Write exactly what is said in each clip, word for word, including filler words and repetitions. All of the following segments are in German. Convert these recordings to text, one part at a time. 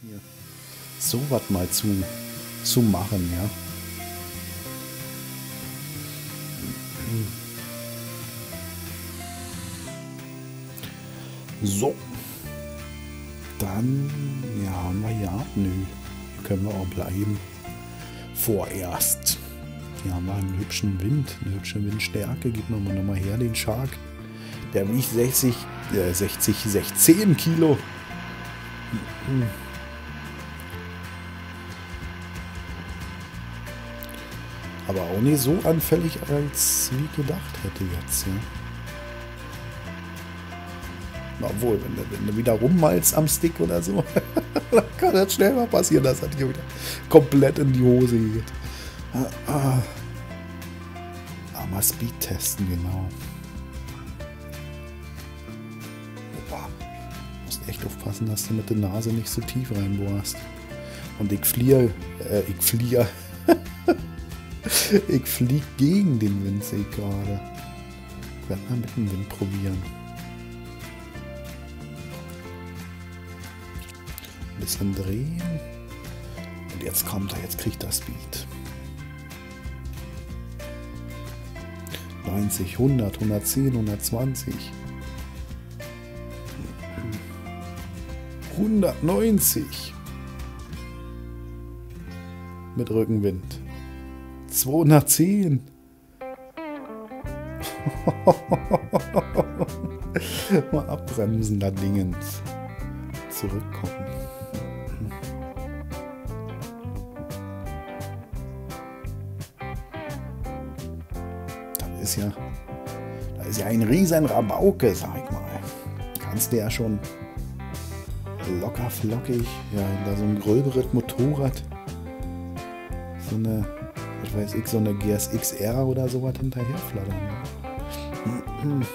Hier. So was mal zu, zu machen, ja. So. Dann, ja, haben wir ja. Nö. Hier können wir auch bleiben. Vorerst. Hier haben wir einen hübschen Wind, eine hübsche Windstärke. Gib mir mal nochmal her den Shark. Der wiegt sechzig, äh, sechzig, sechzehn Kilo. Aber auch nicht so anfällig, als wie gedacht hätte jetzt, ja. Obwohl, wenn du, wenn du wieder rummalst am Stick oder so, dann kann das schnell mal passieren, dass das hier wieder komplett in die Hose geht. Ah, ah. ah mal Speed testen, genau. Opa. Musst echt aufpassen, dass du mit der Nase nicht so tief reinbohrst. Und ich fliehe, äh, ich fliehe, ich fliege gegen den Wind, sehe ich gerade. Ich werde mal mit dem Wind probieren. Ein bisschen drehen. Und jetzt kommt er, jetzt kriegt er Speed. neunzig, hundert, hundertzehn, hundertzwanzig. hundertneunzig. Mit Rückenwind. zweihundertzehn. Mal abbremsen, da Dingens. Zurückkommen. Das ist ja, das ist ja ein riesen Rabauke, sag ich mal. Kannst du ja schon locker flockig, ja, da so ein gröberes Motorrad, so eine, was weiß ich, so eine G S X R oder sowas hinterher flattern. Ne?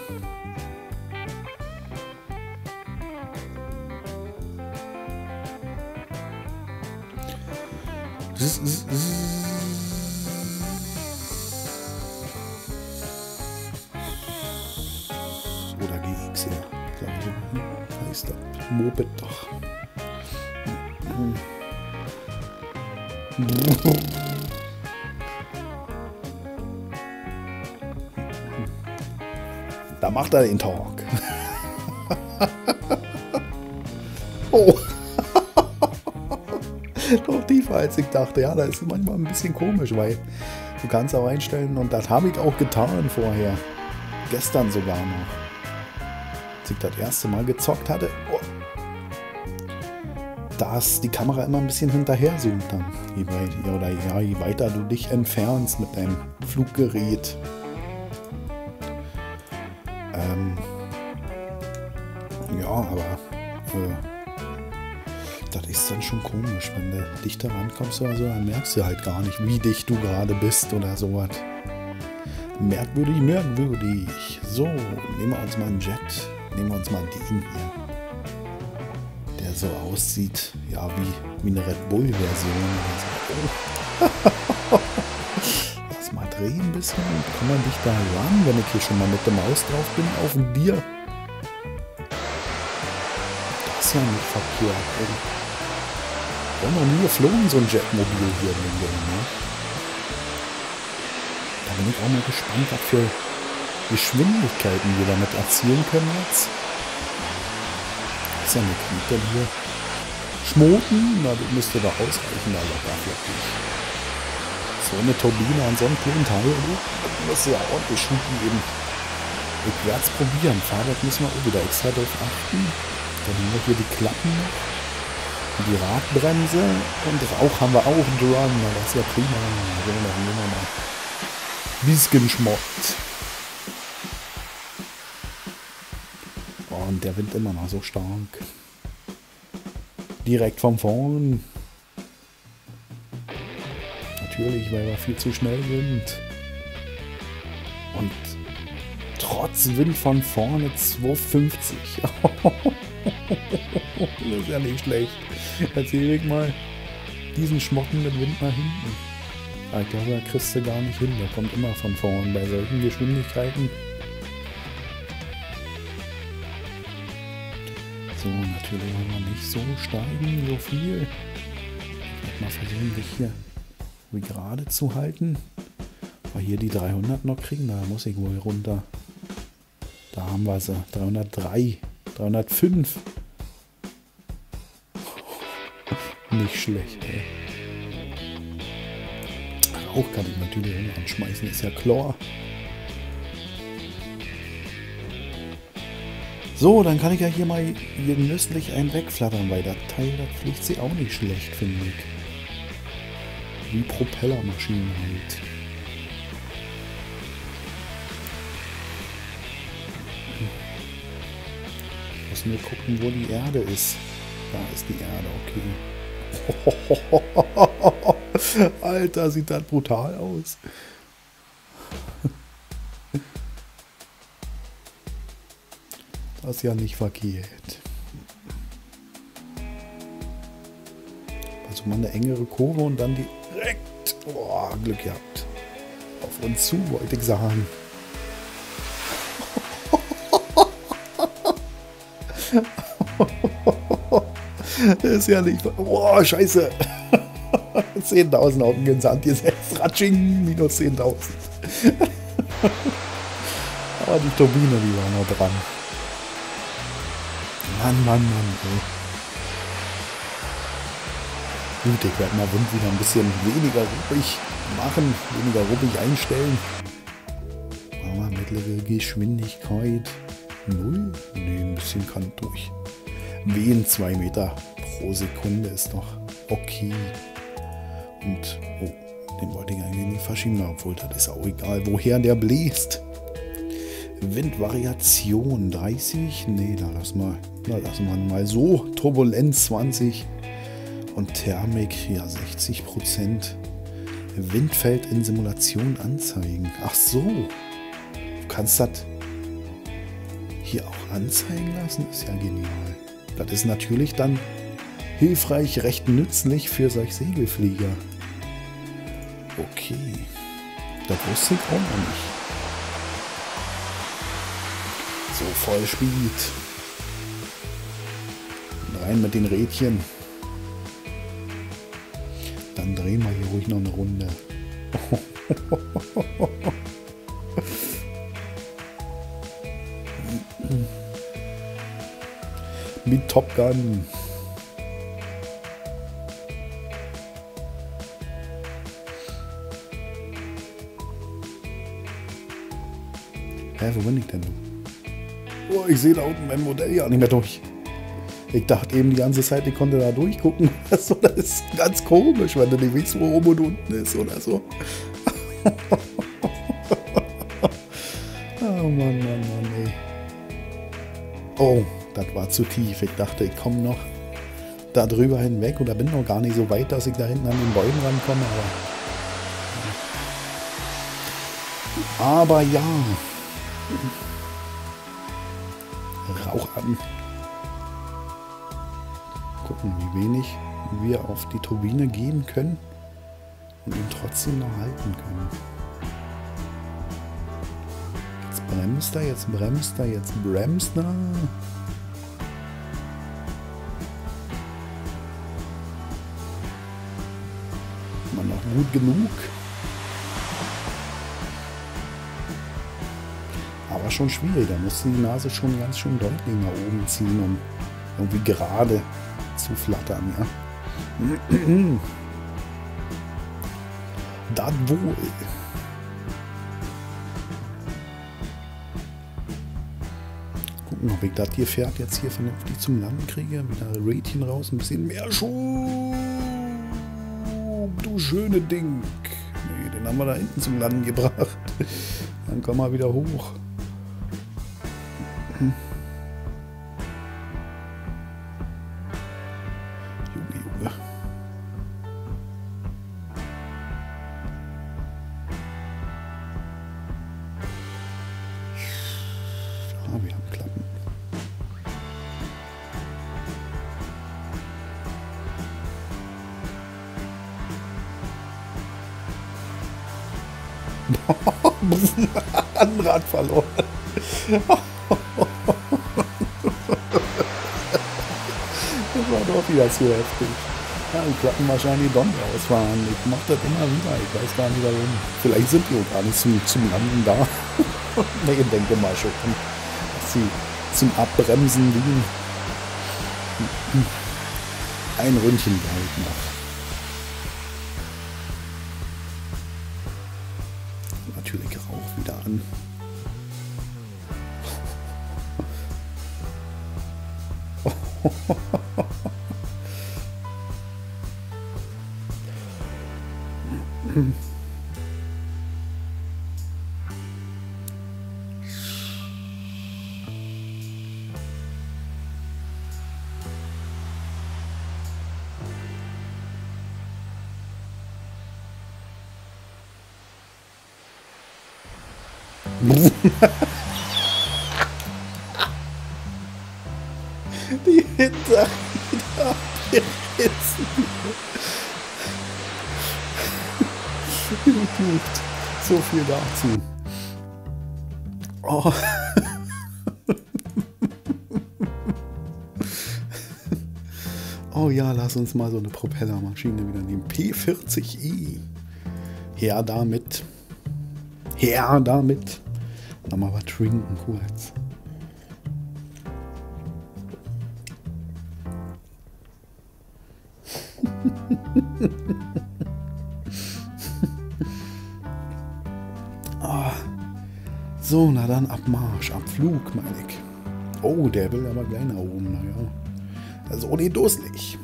Oder G X R, glaube ich, heißt das. Moped doch. Da macht er den Talk. Oh. Doch tiefer als ich dachte. Ja, das ist manchmal ein bisschen komisch, weil du kannst auch einstellen, und das habe ich auch getan vorher. Gestern sogar noch. Als ich das erste Mal gezockt hatte, oh, dass die Kamera immer ein bisschen hinterher zoomt dann. Je, weit, oder, ja, je weiter du dich entfernst mit deinem Fluggerät. Ähm, ja, aber äh, das ist dann schon komisch, wenn du dichter rankommst oder so, dann merkst du halt gar nicht, wie dicht du gerade bist oder sowas. Merkwürdig, merkwürdig. So, nehmen wir uns mal einen Jet. Nehmen wir uns mal den hier. Der so aussieht, ja, wie, wie eine Red Bull-Version. Oh. Lass mal drehen ein bisschen. Komm mal dichter ran, wenn ich hier schon mal mit der Maus drauf bin, auf dem Bier. Das ist ja nicht verkehrt. Wir haben noch nie geflogen, so ein Jetmobil hier in dem Game, ne? Da bin ich auch mal gespannt, was für Geschwindigkeiten wir damit erzielen können jetzt. Das ist ja eine Kniete hier. Schmoten, na, das müsste da ausreichen, da locker flockig. So eine Turbine an so einem kleinen Teil, das müsste ja ordentlich Schub geben. Ich werde es probieren. Fahrrad müssen wir auch wieder extra drauf achten. Dann haben wir hier die Klappen noch. Die Radbremse und Rauch haben wir auch dran. Das ist ja prima. So, dann nehmen wir mal bisschen Schmott. Und der Wind immer noch so stark. Direkt von vorn. Natürlich, weil wir viel zu schnell sind. Und trotz Wind von vorne zweihundertfünfzig. Das ist ja nicht schlecht. Erzähl ich mal diesen Schmotten mit Wind nach hinten. Ich glaube, da kriegst du gar nicht hin. Der kommt immer von vorn bei solchen Geschwindigkeiten. So, natürlich wollen wir nicht so steigen, so viel. Ich werde mal versuchen, dich hier wie gerade zu halten. Aber hier die dreihundert noch kriegen, da muss ich wohl runter. Da haben wir sie. dreihundertdrei, dreihundertfünf. Nicht schlecht, ey. Rauch kann ich natürlich auch noch anschmeißen, ist ja klar. So, dann kann ich ja hier mal genüsslich einen wegflattern, weil das Teil, das fliegt sie auch nicht schlecht, finde ich. Wie Propellermaschinen halt. Müssen wir gucken, wo die Erde ist. Da ist die Erde, okay. Alter, sieht das brutal aus. Das ist ja nicht verkehrt. Also mal eine engere Kurve und dann direkt. Boah, Glück gehabt. Auf uns zu, wollte ich sagen. Das ist ja nicht. Boah, scheiße. zehntausend auf den Sand gesetzt. Ratsching, minus zehntausend. Aber die Turbine, die war noch dran. Mann, Mann, Mann, ey. Gut, ich werde mal Wind wieder ein bisschen weniger ruppig machen, weniger ruppig einstellen. Aber mittlere Geschwindigkeit null? Ne, ein bisschen kann durch. Wehen zwei Meter pro Sekunde ist doch okay. Und, oh, den wollte ich eigentlich nicht verschieben, obwohl das ist auch egal, woher der bläst. Windvariation dreißig, nee, da lassen wir, da lassen wir mal so. Turbulenz zwanzig und Thermik, ja, sechzig Prozent. Windfeld in Simulation anzeigen. Ach so, du kannst das hier auch anzeigen lassen, ist ja genial. Das ist natürlich dann hilfreich, recht nützlich für solch Segelflieger. Okay, das wusste ich auch noch nicht. So, Vollspeed. Rein mit den Rädchen. Dann drehen wir hier ruhig noch eine Runde. Mit Top Gun. Hä, wo bin ich denn? Oh, ich sehe da unten mein Modell ja nicht mehr durch. Ich dachte eben die ganze Zeit, ich konnte da durchgucken. Das ist ganz komisch, wenn du nicht weißt, wo oben und unten ist oder so. Oh Mann, Mann, Mann, ey. Oh, das war zu tief. Ich dachte, ich komme noch da drüber hinweg oder bin noch gar nicht so weit, dass ich da hinten an den Bäumen rankomme. Aber, aber ja. Rauch an. Gucken, wie wenig wir auf die Turbine geben können und ihn trotzdem noch halten können. Jetzt bremst er, jetzt bremst er, jetzt bremst er. Immer noch gut genug. Aber schon schwierig, da muss die Nase schon ganz schön deutlich nach oben ziehen, um irgendwie gerade zu flattern, ja. Das wohl. Gucken, ob ich das hier fährt jetzt hier vernünftig zum Landen kriege. Wieder Rädchen raus, ein bisschen mehr Schub. Du schöne Ding. Nee, den haben wir da hinten zum Landen gebracht. Dann kommen wir wieder hoch. Hm. Junge, Junge. Ah, wir haben Klappen. Ein Rad verloren. auch wieder zu heftig. Ja, die klappen wahrscheinlich Donner ausfahren. Ich mach das immer wieder. Ich weiß gar nicht warum. Vielleicht sind die auch gar nicht zum, zum Landen da. Ne, ich denke mal schon, dass sie zum Abbremsen liegen. Ein Ründchen bald noch. Natürlich Rauch wieder an. Die Hinterräder gerissen. Gut, so viel dazu. Oh. Oh ja, lass uns mal so eine Propellermaschine wieder nehmen. P vierzig i. Her damit. Her damit. Nochmal was trinken kurz. Oh. So, na dann ab Marsch, ab Flug, meine ich. Oh, der will aber gleich nach oben, naja. Also nicht dusselig.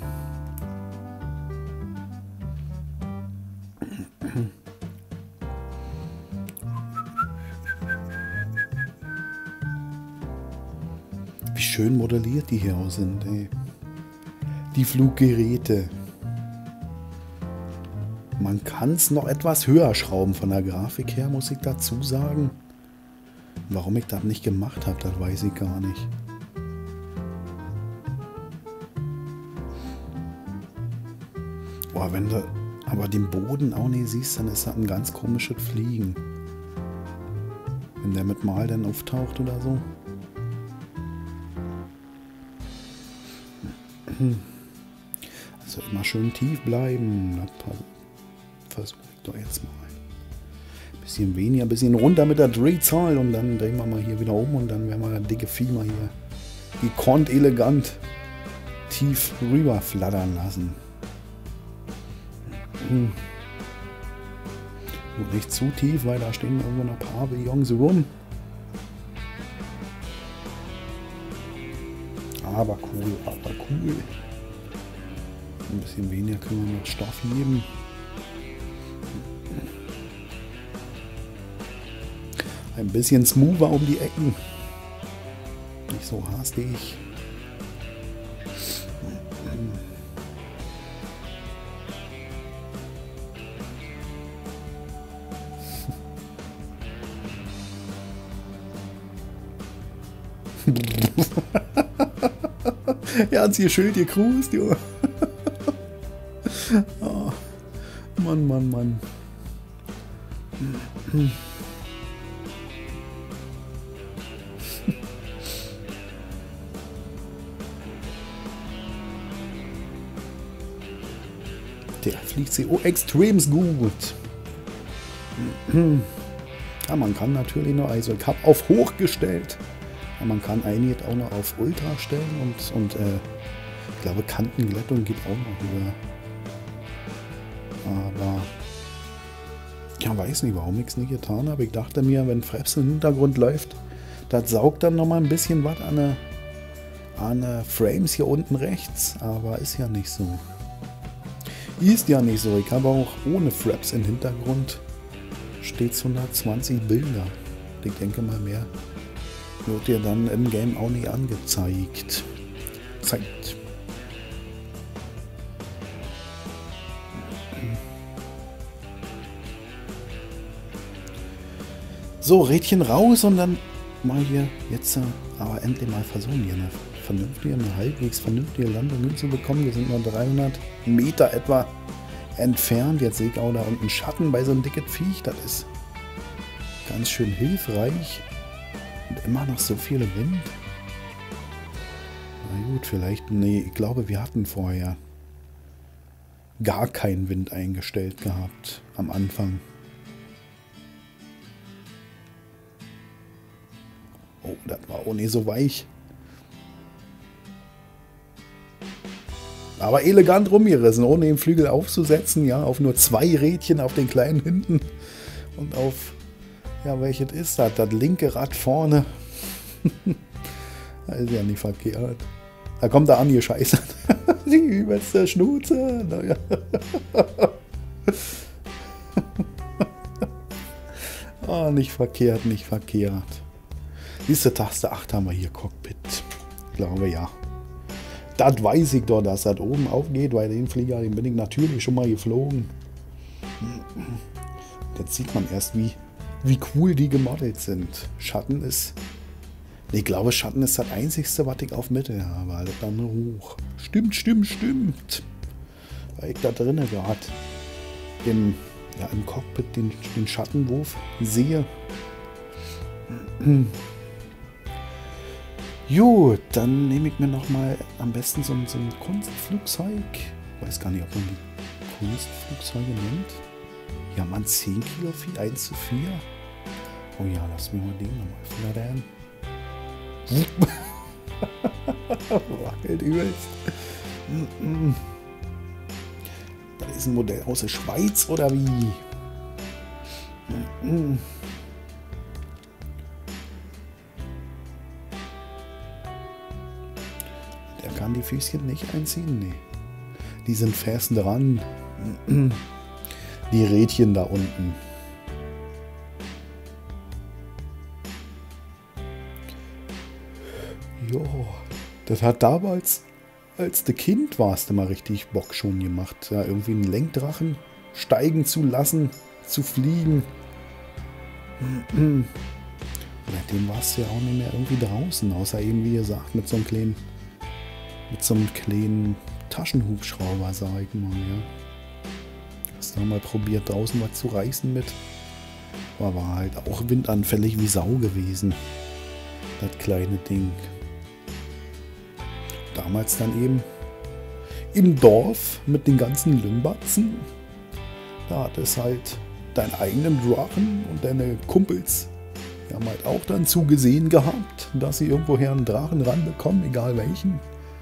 Wie schön modelliert die hier auch sind, ey. Die Fluggeräte. Man kann es noch etwas höher schrauben von der Grafik her, muss ich dazu sagen. Warum ich das nicht gemacht habe, das weiß ich gar nicht. Boah, wenn du aber den Boden auch nicht siehst, dann ist das ein ganz komisches Fliegen. Wenn der mit Mal dann auftaucht oder so. Also immer schön tief bleiben. Das versuche ich doch jetzt mal. Bisschen weniger, bisschen runter mit der Drehzahl und dann drehen wir mal hier wieder um und dann werden wir das dicke Vieh mal hier gekonnt elegant tief rüber flattern lassen. Hm. Und nicht zu tief, weil da stehen irgendwo noch ein paar Billons rum. Aber cool, aber cool. Ein bisschen weniger können wir mit Stoff geben. Ein bisschen smoother um die Ecken. Nicht so hastig. Er hat hier schön gekrust, Junge. Oh, Mann, Mann, Mann. Der fliegt sie oh extrem gut. Ja, man kann natürlich noch, also ich habe auf hoch gestellt. Ja, man kann einiges auch noch auf Ultra stellen und, und äh, ich glaube Kantenglättung geht auch noch höher. Aber ja, weiß nicht, warum ich es nicht getan habe. Ich dachte mir, wenn Fraps im Hintergrund läuft, das saugt dann noch mal ein bisschen was an der, an der Frames hier unten rechts. Aber ist ja nicht so. Ist ja nicht so. Ich habe auch ohne Fraps im Hintergrund stets hundertzwanzig Bilder. Ich denke mal, mehr wird dir dann im Game auch nicht angezeigt. Zeigt. So, Rädchen raus und dann mal hier jetzt aber endlich mal versuchen, hier eine vernünftige, eine halbwegs vernünftige Landung hinzubekommen. Wir sind nur dreihundert Meter etwa entfernt. Jetzt sehe ich auch da unten Schatten bei so einem dicken Viech. Das ist ganz schön hilfreich. Und immer noch so viel Wind. Na gut, vielleicht, nee, ich glaube, wir hatten vorher gar keinen Wind eingestellt gehabt am Anfang. Oh, das war auch nicht so weich. Aber elegant rumgerissen, ohne den Flügel aufzusetzen, ja, auf nur zwei Rädchen auf den kleinen hinten und auf, ja, welches ist das? Das linke Rad vorne. Das ist ja nicht verkehrt. Da kommt der Andi Scheiße. Die übelste Schnute. Naja. Oh, nicht verkehrt, nicht verkehrt. Diese Taste acht haben wir hier, Cockpit. Ich glaube, ja. Das weiß ich doch, dass das oben aufgeht, weil den Flieger, den bin ich natürlich schon mal geflogen. Jetzt sieht man erst, wie, wie cool die gemodelt sind. Schatten ist... Ich glaube, Schatten ist das Einzigste, was ich auf Mitte habe. Alles dann hoch. Stimmt, stimmt, stimmt. Weil ich da drinnen gerade im, ja, im Cockpit den, den Schattenwurf sehe. Gut, dann nehme ich mir nochmal am besten so ein, so ein Kunstflugzeug. Ich weiß gar nicht, ob man die Kunstflugzeuge nennt. Ja, man zehn Kilo Vieh, eins zu vier. Oh ja, lass mich mal den nochmal flattern. Wackelt übelst. Das ist ein Modell aus der Schweiz oder wie? Der kann die Füßchen nicht einziehen? Nee. Die sind fest dran. Die Rädchen da unten. Jo, das hat damals, als du Kind warst, immer richtig Bock schon gemacht. Ja, irgendwie einen Lenkdrachen steigen zu lassen, zu fliegen. Seitdem warst du ja auch nicht mehr irgendwie draußen, außer eben, wie gesagt, mit so einem kleinen, mit so einem kleinen Taschenhubschrauber, sag ich mal, ja. Hast du mal probiert, draußen was zu reißen mit. Aber war halt auch windanfällig wie Sau gewesen. Das kleine Ding. Damals dann eben im Dorf mit den ganzen Lümbatzen. Da hat es halt deinen eigenen Drachen und deine Kumpels, die haben halt auch dann zugesehen gehabt, dass sie irgendwoher einen Drachen ranbekommen, egal welchen.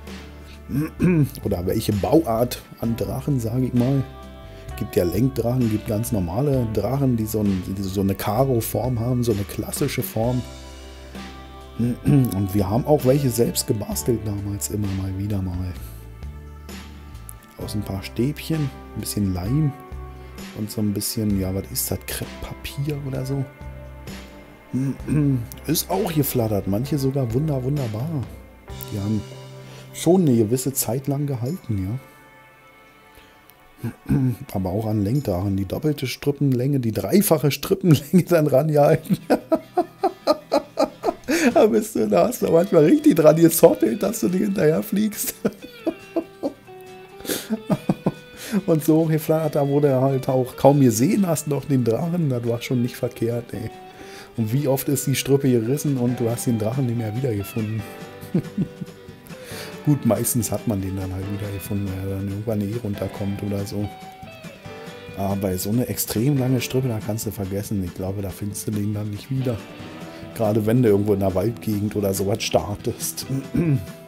Oder welche Bauart an Drachen, sage ich mal. Gibt ja Lenkdrachen, gibt ganz normale Drachen, die so, ein, die so eine Karo-Form haben, so eine klassische Form. Und wir haben auch welche selbst gebastelt damals, immer mal wieder mal. Aus ein paar Stäbchen, ein bisschen Leim und so ein bisschen, ja, was ist das, Krepppapier oder so. Ist auch geflattert, manche sogar wunder, wunderbar. Die haben schon eine gewisse Zeit lang gehalten, ja. Aber auch an Lenkdrachen, die doppelte Strippenlänge, die dreifache Strippenlänge dann rangehalten. Da bist du, da hast du manchmal richtig dran gezottelt, dass du nicht hinterher fliegst. Und so geflattert, da wurde er halt auch kaum gesehen hast noch den Drachen, das war schon nicht verkehrt, ey. Und wie oft ist die Strippe gerissen und du hast den Drachen nicht mehr wiedergefunden. Gut, meistens hat man den dann halt wiedergefunden, weil er dann irgendwann eh runterkommt oder so. Aber bei so einer extrem lange Strippe, da kannst du vergessen. Ich glaube, da findest du den dann nicht wieder. Gerade wenn du irgendwo in der Waldgegend oder sowas startest.